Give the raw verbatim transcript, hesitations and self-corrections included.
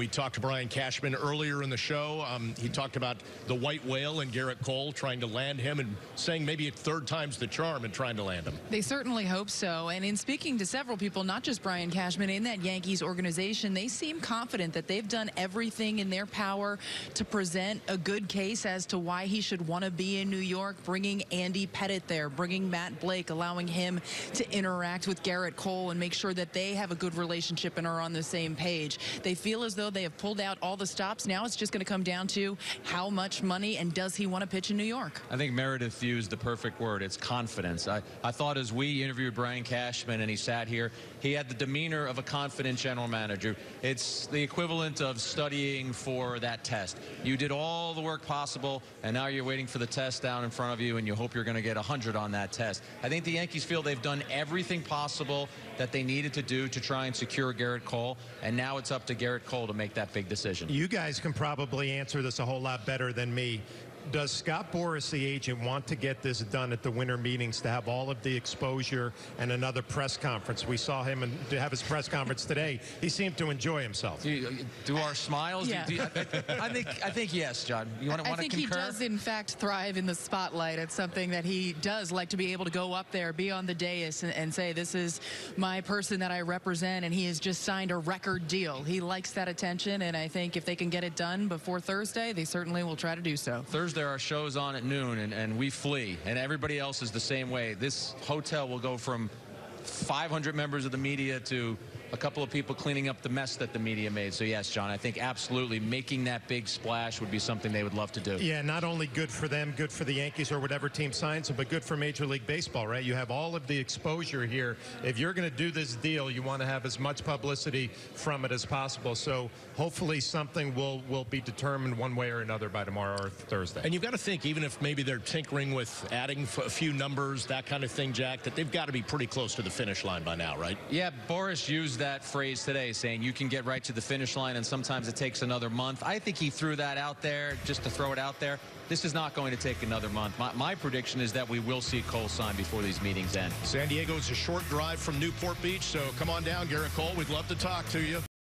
we talked to Brian Cashman earlier in the show. Um, he talked about the white whale and Gerrit Cole trying to land him and saying maybe a third time's the charm in trying to land him. They certainly hope so. And in speaking to several people, not just Brian Cashman, in that Yankees organization, they seem confident that they've done everything in their power to present a good case as to why he should want to be in New York, bringing Andy Pettitte there, bringing Matt Blake, allowing him to interact with Gerrit Cole and make sure that they have a good relationship and are on the same page. They feel as though they have pulled out all the stops. Now it's just going to come down to how much money and does he want to pitch in New York. I think Meredith used the perfect word. It's confidence. I, I thought as we interviewed Brian Cashman and he sat here, he had the demeanor of a confident general manager. It's the equivalent of studying for that test. You did all the work possible, and now you're waiting for the test down in front of you, and you hope you're going to get one hundred on that test. I think the Yankees feel they've done everything possible that they needed to do to try and secure Gerrit Cole, and now it's up to Gerrit Cole to make that big decision. You guys can probably answer this a whole lot better than me. Does Scott Boras, the agent, want to get this done at the winter meetings to have all of the exposure and another press conference? We saw him and to have his press conference today. He seemed to enjoy himself. Do, you, do our smiles? Yeah. Do you, I think I think yes, John. You want to I think concur? he does, in fact, thrive in the spotlight. It's something that he does like to be able to go up there, be on the dais, and, and say, this is my person that I represent, and he has just signed a record deal. He likes that attention, and I think if they can get it done before Thursday, they certainly will try to do so. Thursday, our show's on at noon, and, and we flee, and everybody else is the same way. This hotel will go from five hundred members of the media to a couple of people cleaning up the mess that the media made. So yes, John, I think absolutely making that big splash would be something they would love to do. Yeah, not only good for them, good for the Yankees or whatever team signs them, but good for Major League Baseball, right? You have all of the exposure here. If you're going to do this deal, you want to have as much publicity from it as possible. So hopefully something will, will be determined one way or another by tomorrow or Thursday. And you've got to think, even if maybe they're tinkering with adding a few numbers, that kind of thing, Jack, that they've got to be pretty close to the finish line by now, right? Yeah, Boras used that phrase today, saying you can get right to the finish line and sometimes it takes another month. I think he threw that out there just to throw it out there. This is not going to take another month. My, my prediction is that we will see Cole sign before these meetings end. San Diego is a short drive from Newport Beach, so come on down, Gerrit Cole. We'd love to talk to you.